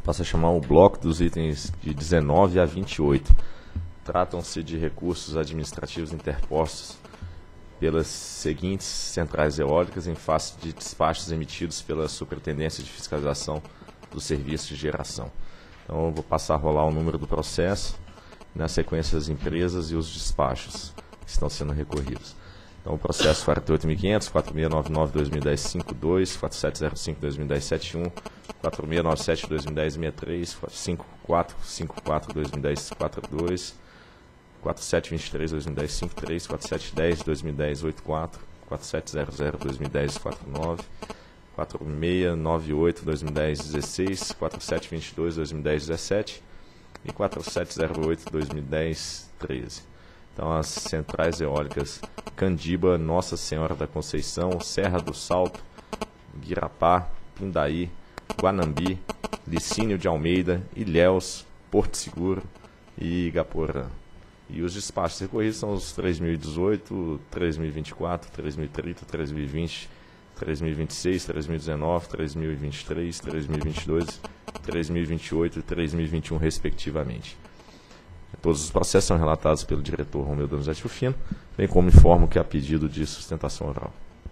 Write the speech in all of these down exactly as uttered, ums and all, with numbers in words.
Passo a chamar o bloco dos itens de dezenove a vinte e oito. Tratam-se de recursos administrativos interpostos pelas seguintes centrais eólicas em face de despachos emitidos pela Superintendência de Fiscalização dos Serviços de Geração. Então, eu vou passar a rolar o número do processo, na sequência as empresas e os despachos que estão sendo recorridos. Então, o processo quarenta e oito mil e quinhentos, quatro seis nove nove dois mil e dez cinquenta e dois, quatro sete zero cinco dois mil e dez setenta e um, quatro seis nove sete dois mil e dez sessenta e três, cinco quatro cinquenta e quatro dois mil e dez quarenta e dois, quatro sete vinte e três dois mil e dez cinquenta e três, quatro sete dez dois mil e dez oitenta e quatro, quatro sete zero zero dois mil e dez quarenta e nove, quatro seis nove oito dois mil e dez dezesseis, quatro sete vinte e dois dois mil e dez dezessete e quatro sete zero oito dois mil e dez treze. Então, as centrais eólicas Candiba, Nossa Senhora da Conceição, Serra do Salto, Guirapá, Pindaí, Guanambi, Licínio de Almeida, Ilhéus, Porto Seguro e Igaporã. E os despachos recorridos são os três mil e dezoito, três mil e vinte e quatro, três mil e trinta, três mil e vinte, três mil e vinte e seis, três mil e dezenove, três mil e vinte e três, três mil e vinte e dois, três mil e vinte e oito e três mil e vinte e um, respectivamente. Todos os processos são relatados pelo diretor Romeu Donizete Rufino, bem como informo que há pedido de sustentação oral.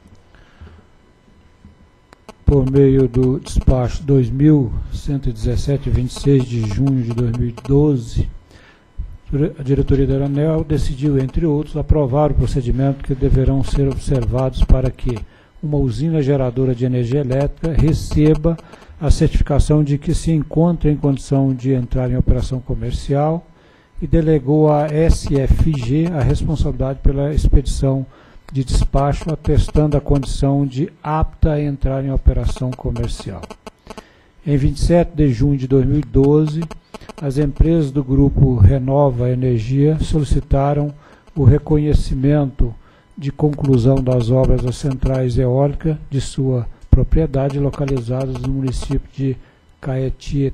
Por meio do despacho dois mil cento e dezessete, vinte e seis de junho de dois mil e doze, a diretoria da ANEEL decidiu, entre outros, aprovar o procedimento que deverão ser observados para que uma usina geradora de energia elétrica receba a certificação de que se encontra em condição de entrar em operação comercial e delegou à S F G a responsabilidade pela expedição de despacho, atestando a condição de apta a entrar em operação comercial. Em vinte e sete de junho de dois mil e doze, as empresas do grupo Renova Energia solicitaram o reconhecimento de conclusão das obras das centrais eólicas de sua propriedade localizadas no município de Caetité,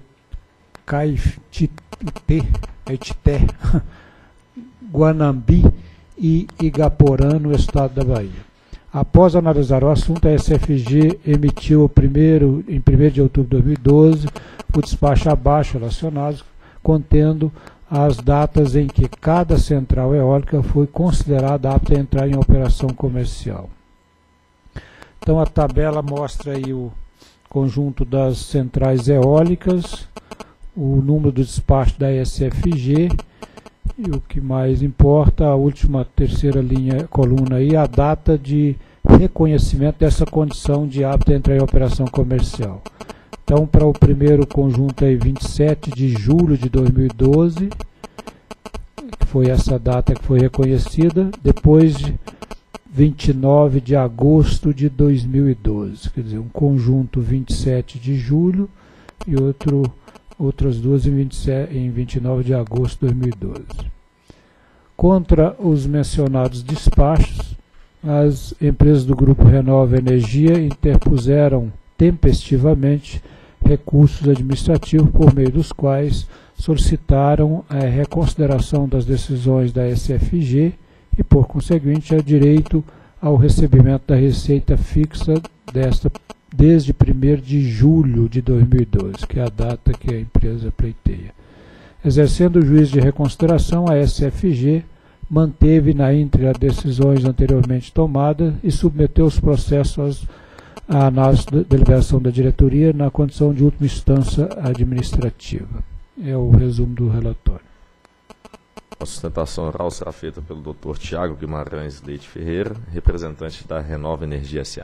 Caetité, Guanambi e Igaporã, no estado da Bahia. Após analisar o assunto, a S F G emitiu o primeiro, em primeiro de outubro de dois mil e doze o despacho abaixo relacionado, contendo as datas em que cada central eólica foi considerada apta a entrar em operação comercial. Então, a tabela mostra aí o conjunto das centrais eólicas, o número do despacho da S F G e, o que mais importa, a última terceira linha, coluna aí, a data de reconhecimento dessa condição de apta a entrar em operação comercial. Então, para o primeiro conjunto aí, vinte e sete de julho de dois mil e doze, que foi essa data que foi reconhecida, depois de vinte e nove de agosto de dois mil e doze, quer dizer, um conjunto vinte e sete de julho e outro, outras duas em, vinte e sete, em vinte e nove de agosto de dois mil e doze. Contra os mencionados despachos, as empresas do Grupo Renova Energia interpuseram tempestivamente recursos administrativos por meio dos quais solicitaram a reconsideração das decisões da S F G e, por conseguinte, o direito ao recebimento da receita fixa desta desde primeiro de julho de dois mil e doze, que é a data que a empresa pleiteia. Exercendo o juízo de reconsideração, a S F G manteve na íntegra decisões anteriormente tomadas e submeteu os processos à análise da deliberação da diretoria na condição de última instância administrativa. É o resumo do relatório. A sustentação oral será feita pelo doutor Tiago Guimarães Leite Ferreira, representante da Renova Energia S A.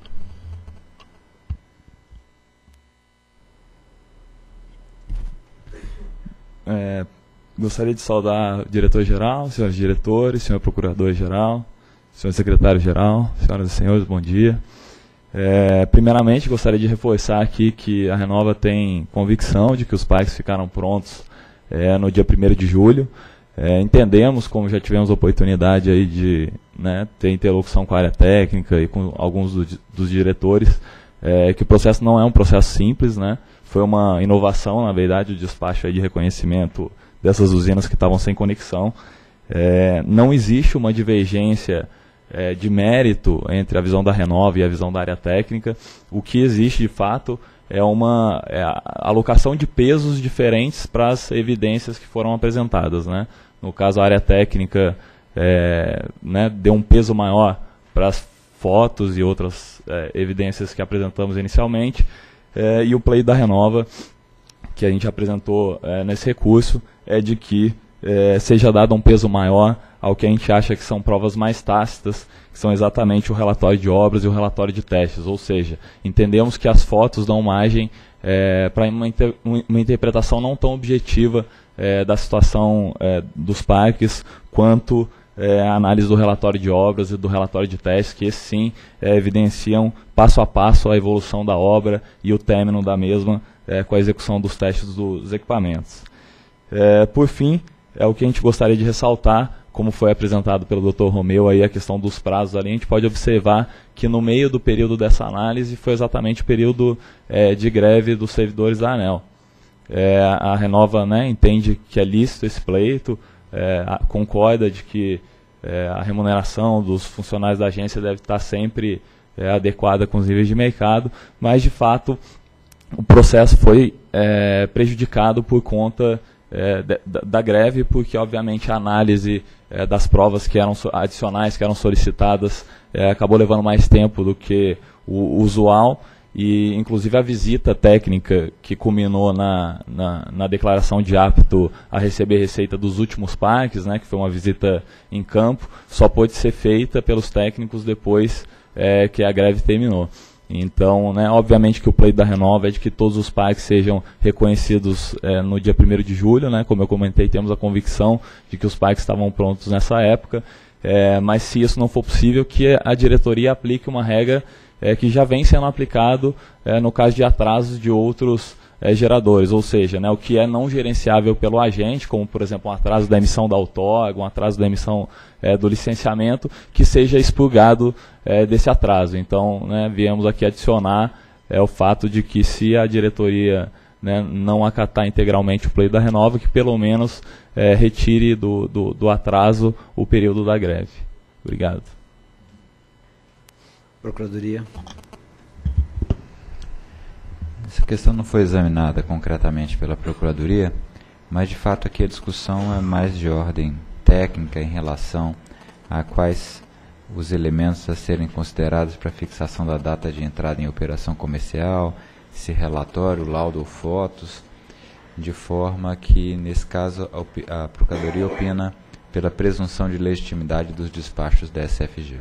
É, gostaria de saudar o diretor-geral, senhores diretores, senhor procurador-geral, senhor secretário-geral, senhoras e senhores, bom dia. É, primeiramente, gostaria de reforçar aqui que a Renova tem convicção de que os parques ficaram prontos é, no dia primeiro de julho. É, entendemos, como já tivemos a oportunidade aí de né, ter interlocução com a área técnica e com alguns do, dos diretores, é, que o processo não é um processo simples, né? Foi uma inovação, na verdade, o despacho aí de reconhecimento dessas usinas que estavam sem conexão. É, não existe uma divergência é, de mérito entre a visão da Renova e a visão da área técnica. O que existe, de fato, é uma é a alocação de pesos diferentes para as evidências que foram apresentadas, né? No caso, a área técnica é, né, deu um peso maior para as fotos e outras é, evidências que apresentamos inicialmente, é, e o pleito da Renova, que a gente apresentou é, nesse recurso, é de que é, seja dado um peso maior ao que a gente acha que são provas mais tácitas, que são exatamente o relatório de obras e o relatório de testes, ou seja, entendemos que as fotos dão margem é, para uma, inter uma interpretação não tão objetiva é, da situação é, dos parques, quanto É, a análise do relatório de obras e do relatório de testes, que esses sim é, evidenciam passo a passo a evolução da obra e o término da mesma é, com a execução dos testes dos equipamentos. É, por fim, é o que a gente gostaria de ressaltar, como foi apresentado pelo doutor Romeu, aí a questão dos prazos ali, a gente pode observar que no meio do período dessa análise foi exatamente o período é, de greve dos servidores da ANEEL. É, a Renova, né, entende que é lícito esse pleito, É, a, concorda de que é, a remuneração dos funcionários da agência deve estar sempre é, adequada com os níveis de mercado, mas de fato o processo foi é, prejudicado por conta é, de, da, da greve, porque obviamente a análise é, das provas que eram adicionais, que eram solicitadas, é, acabou levando mais tempo do que o, o usual. E inclusive a visita técnica que culminou na, na, na declaração de apto a receber receita dos últimos parques, né, que foi uma visita em campo, só pôde ser feita pelos técnicos depois é, que a greve terminou. Então, né, obviamente que o pleito da Renova é de que todos os parques sejam reconhecidos é, no dia primeiro de julho, né, como eu comentei, temos a convicção de que os parques estavam prontos nessa época, é, mas se isso não for possível, que a diretoria aplique uma regra É, que já vem sendo aplicado é, no caso de atrasos de outros é, geradores, ou seja, né, o que é não gerenciável pelo agente, como por exemplo um atraso da emissão da outorga, um atraso da emissão é, do licenciamento, que seja expurgado é, desse atraso. Então, né, viemos aqui adicionar é, o fato de que se a diretoria, né, não acatar integralmente o pleito da Renova, que pelo menos é, retire do, do, do atraso o período da greve. Obrigado. Procuradoria. Essa questão não foi examinada concretamente pela Procuradoria, mas de fato aqui a discussão é mais de ordem técnica em relação a quais os elementos a serem considerados para a fixação da data de entrada em operação comercial, se relatório, laudo ou fotos, de forma que, nesse caso, a, a Procuradoria opina pela presunção de legitimidade dos despachos da S F G.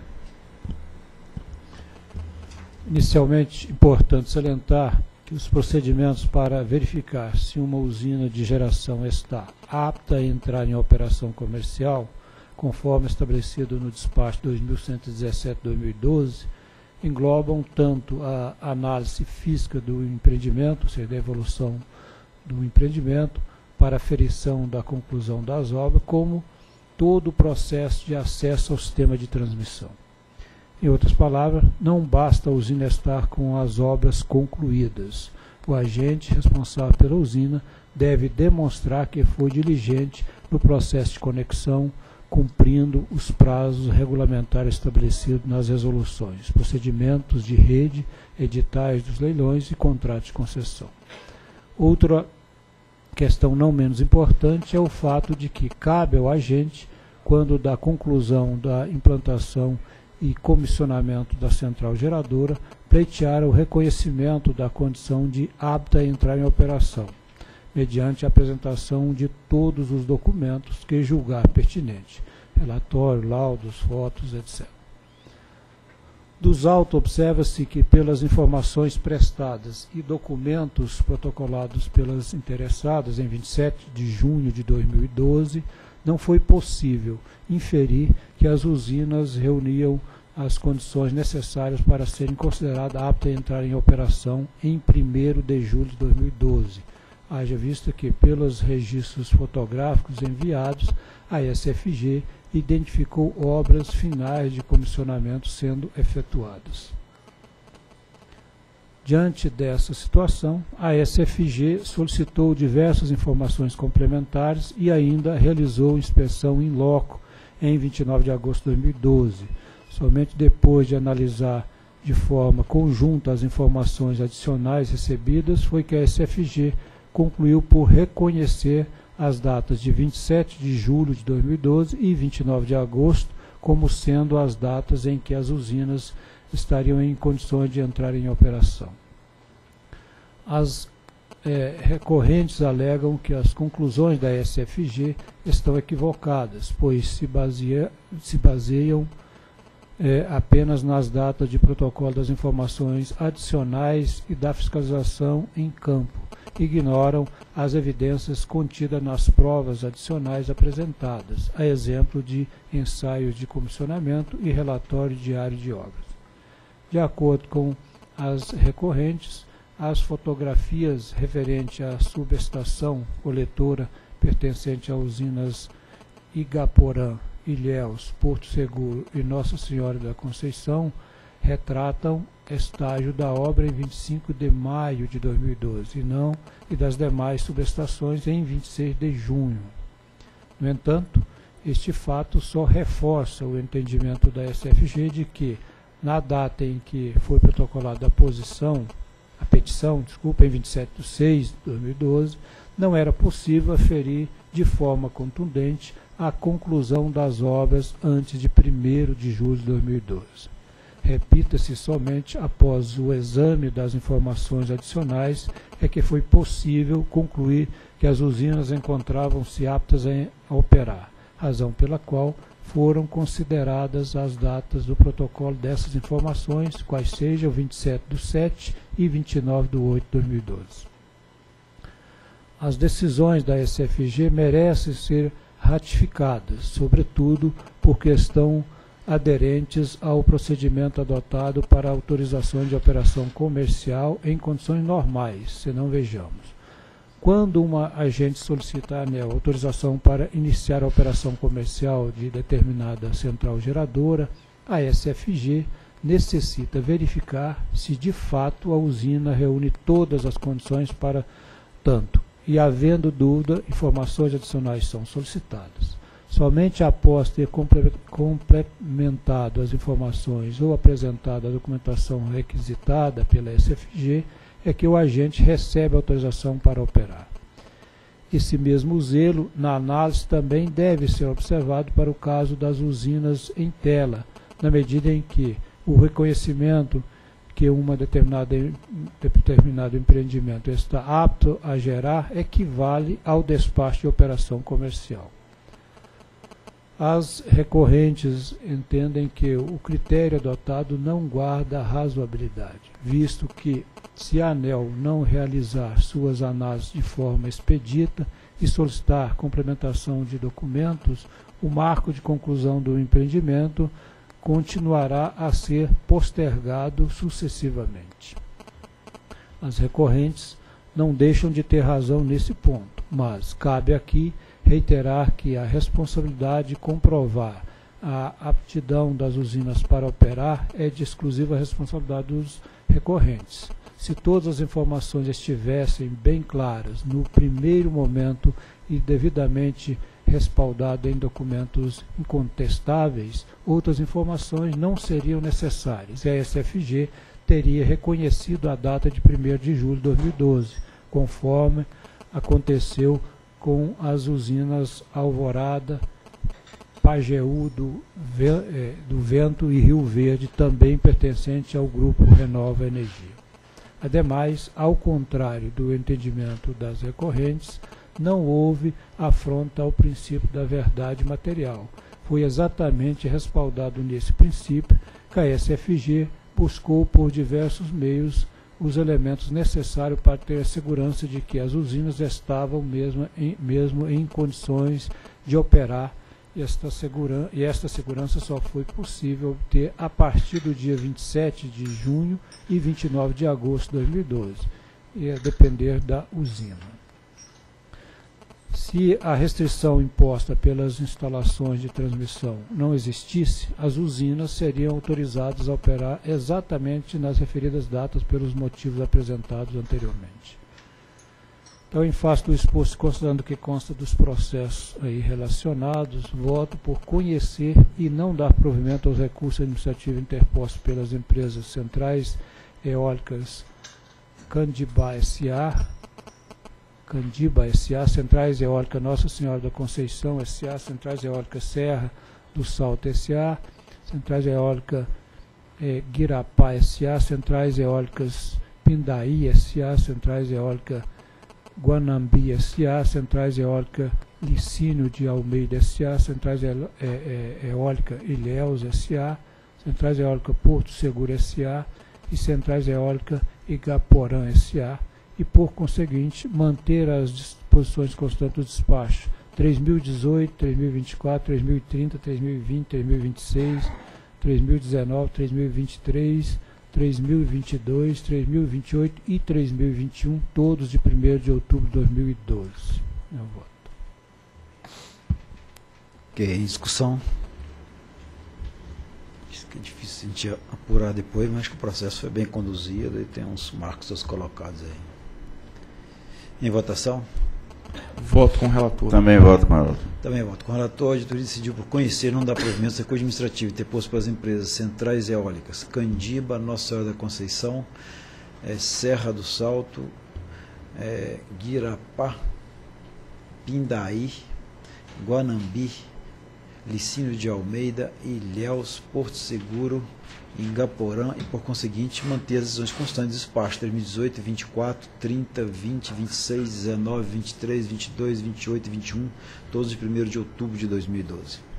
Inicialmente, importante salientar que os procedimentos para verificar se uma usina de geração está apta a entrar em operação comercial, conforme estabelecido no despacho dois mil cento e dezessete barra dois mil e doze, englobam tanto a análise física do empreendimento, ou seja, da evolução do empreendimento, para aferição da conclusão das obras, como todo o processo de acesso ao sistema de transmissão. Em outras palavras, não basta a usina estar com as obras concluídas. O agente responsável pela usina deve demonstrar que foi diligente no processo de conexão, cumprindo os prazos regulamentares estabelecidos nas resoluções, procedimentos de rede, editais dos leilões e contratos de concessão. Outra questão não menos importante é o fato de que cabe ao agente, quando da conclusão da implantação e comissionamento da central geradora, pleitear o reconhecimento da condição de apta a entrar em operação, mediante a apresentação de todos os documentos que julgar pertinente, relatório, laudos, fotos, etcétera. Dos autos, observa-se que, pelas informações prestadas e documentos protocolados pelas interessadas em vinte e sete de junho de dois mil e doze, não foi possível inferir que as usinas reuniam as condições necessárias para serem consideradas aptas a entrar em operação em primeiro de julho de dois mil e doze. Haja vista que, pelos registros fotográficos enviados, a S F G identificou obras finais de comissionamento sendo efetuadas. Diante dessa situação, a S F G solicitou diversas informações complementares e ainda realizou inspeção in loco em vinte e nove de agosto de dois mil e doze. Somente depois de analisar de forma conjunta as informações adicionais recebidas, foi que a S F G concluiu por reconhecer as datas de vinte e sete de julho de dois mil e doze e vinte e nove de agosto como sendo as datas em que as usinas estariam em condições de entrar em operação. As é, recorrentes alegam que as conclusões da S F G estão equivocadas, pois se, baseia, se baseiam é, apenas nas datas de protocolo das informações adicionais e da fiscalização em campo. Ignoram as evidências contidas nas provas adicionais apresentadas, a exemplo de ensaios de comissionamento e relatório diário de obras. De acordo com as recorrentes, as fotografias referentes à subestação coletora pertencente a usinas Igaporã, Ilhéus, Porto Seguro e Nossa Senhora da Conceição retratam estágio da obra em vinte e cinco de maio de dois mil e doze e não e das demais subestações em vinte e seis de junho. No entanto, este fato só reforça o entendimento da S F G de que, na data em que foi protocolada a posição, a petição, desculpa, em vinte e sete de seis de dois mil e doze, não era possível aferir de forma contundente a conclusão das obras antes de primeiro de julho de dois mil e doze. Repita-se somente após o exame das informações adicionais é que foi possível concluir que as usinas encontravam-se aptas a operar, razão pela qual foram consideradas as datas do protocolo dessas informações, quais sejam vinte e sete do sete e vinte e nove do oito de dois mil e doze. As decisões da S F G merecem ser ratificadas, sobretudo porque estão aderentes ao procedimento adotado para a autorização de operação comercial em condições normais, se não vejamos. Quando uma agente solicita à ANEEL autorização para iniciar a operação comercial de determinada central geradora, a S F G necessita verificar se de fato a usina reúne todas as condições para tanto, e havendo dúvida, informações adicionais são solicitadas. Somente após ter complementado as informações ou apresentado a documentação requisitada pela S F G, é que o agente recebe autorização para operar. Esse mesmo zelo, na análise, também deve ser observado para o caso das usinas em tela, na medida em que o reconhecimento que uma determinada, determinado empreendimento está apto a gerar equivale ao despacho de operação comercial. As recorrentes entendem que o critério adotado não guarda razoabilidade, visto que, se a ANEEL não realizar suas análises de forma expedita e solicitar complementação de documentos, o marco de conclusão do empreendimento continuará a ser postergado sucessivamente. As recorrentes não deixam de ter razão nesse ponto, mas cabe aqui reiterar que a responsabilidade de comprovar a aptidão das usinas para operar é de exclusiva responsabilidade dos recorrentes. Se todas as informações estivessem bem claras no primeiro momento e devidamente respaldadas em documentos incontestáveis, outras informações não seriam necessárias e a S F G teria reconhecido a data de primeiro de julho de dois mil e doze, conforme aconteceu com as usinas Alvorada, Pajeú do, do Vento e Rio Verde, também pertencente ao grupo Renova Energia. Ademais, ao contrário do entendimento das recorrentes, não houve afronta ao princípio da verdade material. Foi exatamente respaldado nesse princípio que a S F G buscou por diversos meios os elementos necessários para ter a segurança de que as usinas estavam mesmo em, mesmo em condições de operar, e esta, segurança, e esta segurança só foi possível obter a partir do dia vinte e sete de junho e vinte e nove de agosto de dois mil e doze, e a depender da usina. Se a restrição imposta pelas instalações de transmissão não existisse, as usinas seriam autorizadas a operar exatamente nas referidas datas pelos motivos apresentados anteriormente. Então, em face do exposto, considerando que consta dos processos aí relacionados, voto por conhecer e não dar provimento aos recursos administrativos interpostos pelas empresas Centrais Eólicas Candiba S A, Candiba S A, Centrais Eólicas Nossa Senhora da Conceição S A, Centrais Eólicas Serra do Salto S A, Centrais Eólicas eh, Guirapá S A, Centrais Eólicas Pindaí S A, Centrais Eólicas Guanambi S A, Centrais Eólicas Licínio de Almeida S A, Centrais Eólicas Ilhéus S A, Centrais Eólicas Porto Seguro S A e Centrais Eólicas Igaporã S A, e por conseguinte manter as disposições constantes do despacho três mil e dezoito, três mil e vinte e quatro, três mil e trinta, três mil e vinte, três mil e vinte e seis, três mil e dezenove, três mil e vinte e três, três mil e vinte e dois, três mil e vinte e oito e três mil e vinte e um, todos de primeiro de outubro de dois mil e doze. Eu voto. Ok, discussão. Isso que é difícil a gente apurar depois, mas que o processo foi bem conduzido e tem uns marcos colocados aí. Em votação? Voto com o relator. Também voto com o relator. Também voto com o relator. A auditoria decidiu por conhecer e não dar provimento ao recurso administrativo interposto pelas empresas Centrais Eólicas Candiba, Nossa Senhora da Conceição, é, Serra do Salto, é, Guirapá, Pindaí, Guanambi, Licínio de Almeida, Ilhéus, Porto Seguro, Ingaporã e, por conseguinte, manter as decisões constantes de despacho três mil e dezoito, vinte e quatro, trinta, vinte, vinte e seis, dezenove, vinte e três, vinte e dois, vinte e oito e vinte e um, todos de primeiro de outubro de dois mil e doze.